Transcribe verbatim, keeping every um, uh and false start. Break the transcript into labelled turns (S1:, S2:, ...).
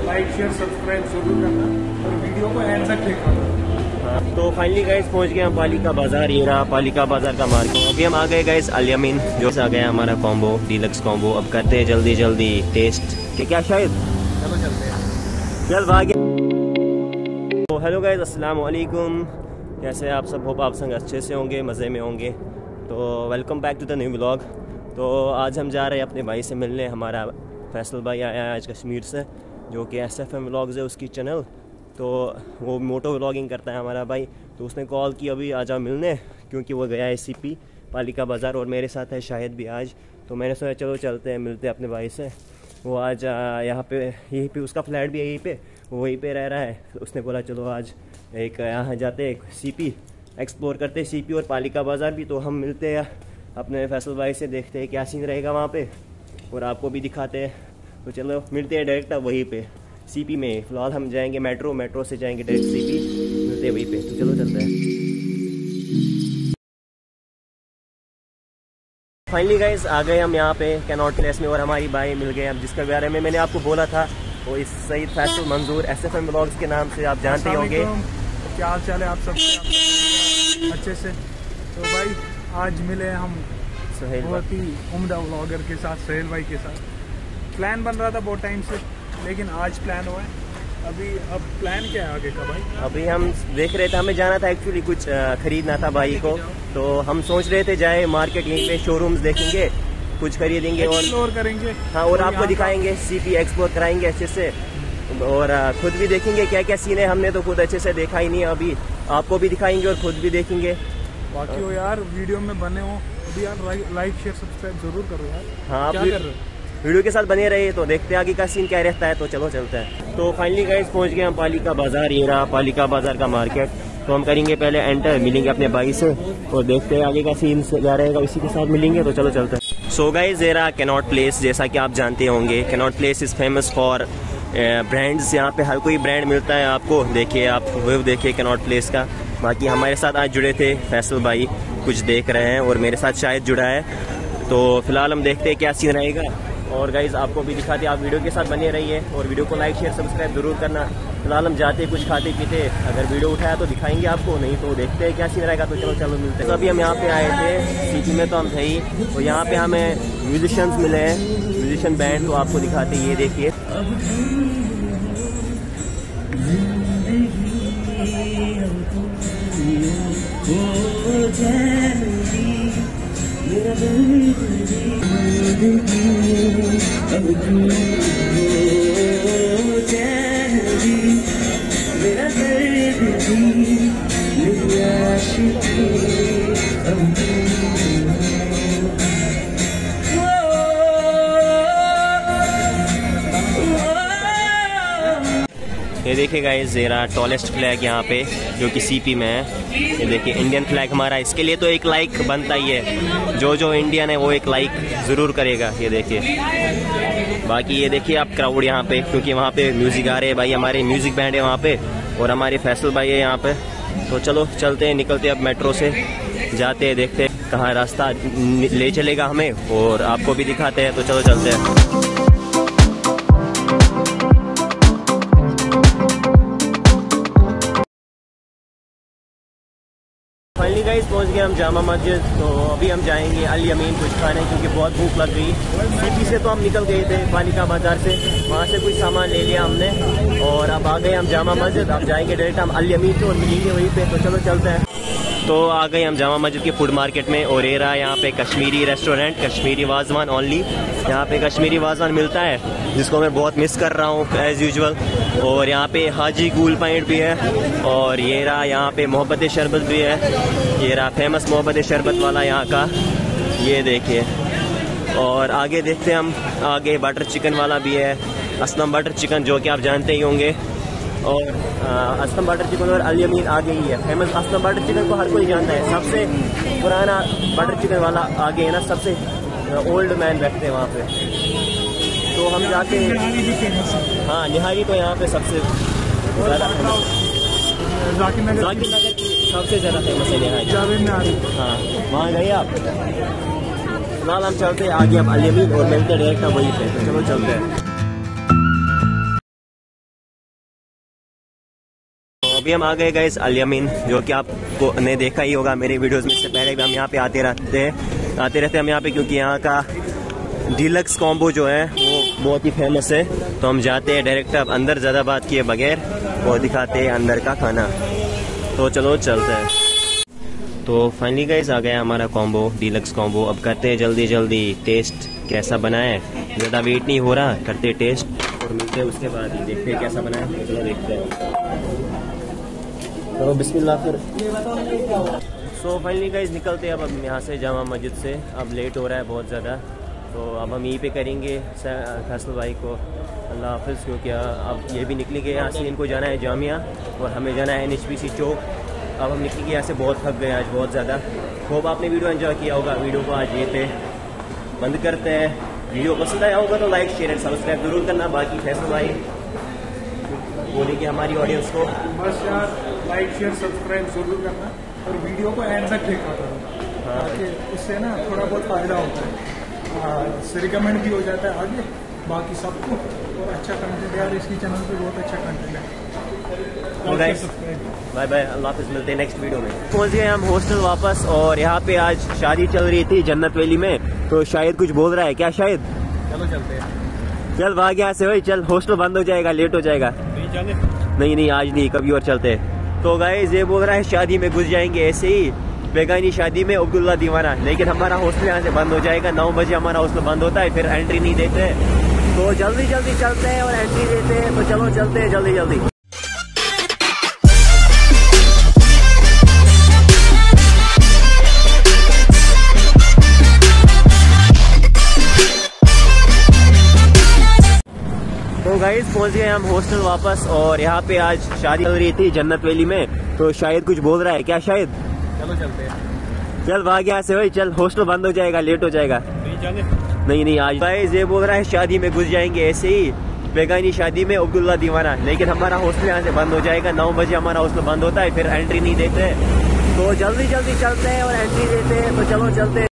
S1: Like share subscribe जरूर करना और वीडियो को एंड तक देखना।
S2: तो फाइनली गाइस पहुंच गए हम पालिका बाजार। ये रहा पालिका बाजार का मार्केट। अभी हम आ गए गाइस अल यमीन, जो आ गया हमारा कॉम्बो, डीलक्स कॉम्बो। अब करते हैं जल्दी जल्दी टेस्ट कि क्या शायद
S1: चलो चलते हैं,
S2: चल भागे। तो हेलो गाइस, अस्सलाम वालेकुम। कैसे आप सब? होप आप संग अच्छे से होंगे, मज़े में होंगे। तो welcome back to the new vlog. तो आज हम जा रहे हैं अपने भाई से मिलने। हमारा फैसल भाई आया है आज कश्मीर से, जो कि एस एफ एम व्लॉग्स है उसकी चैनल। तो वो मोटो व्लॉगिंग करता है हमारा भाई। तो उसने कॉल की अभी आ जाओ मिलने, क्योंकि वो गया है सी पी पालिका बाज़ार और मेरे साथ है शायद भी आज। तो मैंने सोचा चलो चलते हैं, मिलते हैं अपने भाई से। वो आज यहाँ पे यहीं पे उसका फ्लैट भी है, यहीं पे वो वहीं पे रह रहा है। तो उसने बोला चलो आज एक यहाँ जाते सी पी एक्सप्लोर करते, सी पी और पालिका बाज़ार भी। तो हम मिलते हैं अपने फैसल भाई से, देखते हैं क्या सीन रहेगा वहाँ पे और आपको भी दिखाते हैं। तो चलो मिलते हैं डायरेक्ट अब वहीं पे सी पी में। फिलहाल हम जाएंगे मेट्रो मेट्रो से जाएंगे डायरेक्ट सी पी, मिलते हैं वहीं पे। तो चलो चलते हैं। फाइनली गाइस आ गए हम यहाँ पे कैनॉट प्लेस में और हमारी भाई मिल गए हम, जिसके बारे में मैंने आपको बोला था। वो इस सईद फैसल मंजूर एस एफ एम व्लॉग्स के नाम से आप जानते होंगे।
S1: क्या हाल चाल है आप सबसे? अच्छे से। तो भाई आज मिले हम
S2: सुहेल
S1: बहुत ही उम्दा व्लॉगर के साथ, सुहेल भाई के साथ। प्लान बन रहा था बहुत टाइम से, लेकिन आज प्लान हुआ है। अभी अब प्लान क्या है आगे का भाई?
S2: अभी हम देख रहे थे, हमें जाना था एक्चुअली, कुछ खरीदना था भाई को। तो हम सोच रहे थे जाए मार्केट, यहीं पे शोरूम्स देखेंगे, कुछ खरीदेंगे और
S1: एक्सप्लोर करेंगे।
S2: हाँ, और आपको दिखाएंगे, सी पी एक्सप्लोर कराएंगे अच्छे से और खुद भी देखेंगे क्या क्या सीन है। हमने तो खुद अच्छे से देखा ही नहीं, अभी आपको भी दिखाएंगे और खुद भी देखेंगे।
S1: बाकी हो यार वीडियो में बने हो अभी यार, लाइक शेयर सब्सक्राइब जरूर करो यार।
S2: हाँ,
S1: क्या कर रहे हो?
S2: वीडियो के साथ बने रहिए। तो देखते हैं आगे का सीन क्या रहता है। तो चलो चलते हैं। तो फाइनली गाइस पहुंच गए हम पालिका बाजार। ये रहा पालिका बाजार का मार्केट। तो हम करेंगे पहले एंटर, मिलेंगे अपने भाई से और देखते हैं आगे का सीन क्या रहेगा, उसी के साथ मिलेंगे। तो चलो चलते हैं। सो गाइस ये रहा कैनॉट प्लेस। जैसा कि आप जानते होंगे, Connaught Place is famous for brands. यहाँ पे हर कोई ब्रांड मिलता है आपको। देखिए आप व्यू देखिए कैनॉट प्लेस का। बाकी हमारे साथ आज जुड़े थे फैसल भाई, कुछ देख रहे हैं और मेरे साथ शायद जुड़ा है। तो फिलहाल हम देखते हैं क्या सीन रहेगा और गाइज आपको भी दिखाते हैं। आप वीडियो के साथ बने रहिए और वीडियो को लाइक शेयर सब्सक्राइब जरूर करना। फिलहाल हम जाते कुछ खाते पीते, अगर वीडियो उठाया तो दिखाएंगे आपको, नहीं तो देखते हैं क्या सीन रहेगा। तो चलो चलो मिलते हैं। तो अभी हम यहाँ पे आए थे सिटी में, तो हम थे ही। तो यहाँ पे हमें म्यूजिशियंस मिले हैं, म्यूजिशियन बैंड। तो आपको दिखाते हैं, ये देखिए। ये देखिए गाइस, ज़ेरा टॉलेस्ट फ्लैग यहाँ पे जो कि सी पी में है। ये देखिए इंडियन फ्लैग हमारा, इसके लिए तो एक लाइक बनता ही है। जो जो इंडियन है वो एक लाइक ज़रूर करेगा। ये देखिए। बाकी ये देखिए आप क्राउड यहाँ पे, क्योंकि वहाँ पे म्यूज़िक आ रहे हैं भाई, हमारे म्यूज़िक बैंड है वहाँ पे और हमारे फैसल भाई है यहाँ पे। तो चलो चलते हैं, निकलते हैं अब मेट्रो से, जाते हैं, देखते हैं कहाँ रास्ता ले चलेगा हमें और आपको भी दिखाते हैं। तो चलो चलते हैं। फाइनली गाइस पहुंच गए हम जामा मस्जिद। तो अभी हम जाएंगे अल यमीन कुछ खाने, क्योंकि बहुत भूख लग गई। सीपी से तो हम निकल गए थे पालिका बाजार से, वहां से कुछ सामान ले लिया हमने और अब आ गए हम जामा मस्जिद। अब जाएंगे डायरेक्ट हम अल यमीन तो मिलेंगे वहीं पे। तो चलो चलते हैं। तो आ गए हम जामा मस्जिद के फूड मार्केट में और ये रहा यहाँ पे कश्मीरी रेस्टोरेंट, कश्मीरी वाजवान ओनली। यहाँ पे कश्मीरी वाजवान मिलता है, जिसको मैं बहुत मिस कर रहा हूँ एज यूजुअल। और यहाँ पे हाजी कूल पॉइंट भी है और ये रहा यहाँ पे मोहब्बत शरबत भी है। ये रहा फेमस मोहब्बत शरबत वाला यहाँ का, ये देखिए। और आगे देखते हैं हम, आगे बटर चिकन वाला भी है, असलम बटर चिकन, जो कि आप जानते ही होंगे। और असलम बटर चिकन और अल यमीन आगे ही है फेमस। असलम बटर चिकन को हर कोई जानता है, सबसे पुराना बटर चिकन वाला आगे है ना, सबसे ओल्ड मैन बैठते हैं वहाँ पे। तो हम जाके, हाँ निहारी तो यहाँ पे सबसे ज़्यादा फेमस, जाकिर नगर जाकिर नगर की सबसे ज़्यादा फेमस है निहारी। हाँ वहाँ गए आप। फिलहाल हम चलते हैं आगे, अब अल यमीन और मिलते डायरेक्ट वहीं पे। चलो चलते हैं। अभी हम आ गए गाइस अल यमीन, जो कि आपको ने देखा ही होगा मेरे वीडियोस में। इससे पहले भी हम यहाँ पे आते रहते हैं आते रहते हैं हम यहाँ पे, क्योंकि यहाँ का डीलक्स कॉम्बो जो है वो बहुत ही फेमस है। तो हम जाते हैं डायरेक्ट अब अंदर, ज़्यादा बात किए बगैर वो दिखाते हैं अंदर का खाना। तो चलो चलते हैं। तो फाइनली गाइस आ गया हमारा कॉम्बो, डीलक्स कॉम्बो। अब करते हैं जल्दी जल्दी टेस्ट कैसा बना है। ज़्यादा वेट नहीं हो रहा, करते टेस्ट और मिलते हैं उसके बाद ही, देखते हैं कैसा बना है। चलो देखते हैं, तो बिस्मिल्लाह फिर। सो फाइनली गाइस निकलते हैं अब अब यहाँ से जामा मस्जिद से। अब लेट हो रहा है बहुत ज़्यादा, तो अब हम यहीं पे करेंगे फैसल भाई को अल्लाह हाफिज़, क्योंकि अब ये भी निकलेंगे यहाँ से। इनको जाना है जामिया और हमें जाना है N H P C Chowk. अब हम निकलेंगे यहाँ से, बहुत थक गए आज बहुत ज़्यादा। होप आपने वीडियो एंजॉय किया होगा। वीडियो को आज ये पे बंद करते हैं। वीडियो पसंद आया होगा तो लाइक शेयर एंड सब्सक्राइब जरूर करना। बाकी फैसल भाई बोलेंगे हमारी ऑडियंस को,
S1: बस यार लाइक शेयर सब्सक्राइब जरूर करना और वीडियो को एंड तक देखा करो, ताकि उससे ना थोड़ा बहुत फ़ायदा होता है, रिकमेंड भी हो जाता है आगे बाकी सबको। और अच्छा कंटेंट यार, इसकी चैनल पे बहुत अच्छा कंटेंट है।
S2: बाय बाय, अल्लाह हाफिज़, मिलते हैं नेक्स्ट वीडियो में। पहुंच गए हम हॉस्टल वापस, और यहाँ पे आज शादी चल रही थी जन्नत वैली में। तो शायद कुछ बोल रहा है क्या? शायद
S1: चलो चलते हैं।
S2: चल भाग यहाँ से भाई, चल हॉस्टल बंद हो जाएगा, लेट हो जाएगा।
S1: नहीं जाने,
S2: नहीं नहीं आज नहीं, कभी और चलते हैं। तो गाइस ये बोल रहा है शादी में घुस जाएंगे ऐसे ही, बेगानी शादी में अब्दुल्ला दीवाना, लेकिन हमारा हॉस्टल यहाँ से बंद हो जाएगा। नौ बजे हमारा हॉस्टल बंद होता है, फिर एंट्री नहीं देते। तो जल्दी जल्दी चलते हैं और एंट्री देते हैं। तो चलो चलते हैं जल्दी जल्दी। तो गाइस पहुंच गए हम हॉस्टल वापस, और यहाँ पे आज शादी चल रही थी जन्नत वैली में। तो शायद कुछ बोल रहा है क्या? शायद
S1: चलो चलते हैं।
S2: चल भाग यहाँ से भाई, चल हॉस्टल बंद हो जाएगा, लेट हो जाएगा।
S1: नहीं जाने,
S2: नहीं नहीं आज गाइस ये बोल रहा है शादी में घुस जाएंगे ऐसे ही, बेगानी शादी में अब्दुल्ला दीवाना, लेकिन हमारा हॉस्टल यहाँ से बंद हो जाएगा। नौ बजे हमारा हॉस्टल बंद होता है, फिर एंट्री नहीं देते। तो जल्दी जल्दी चलते हैं और एंट्री देते हैं। तो चलो चलते हैं।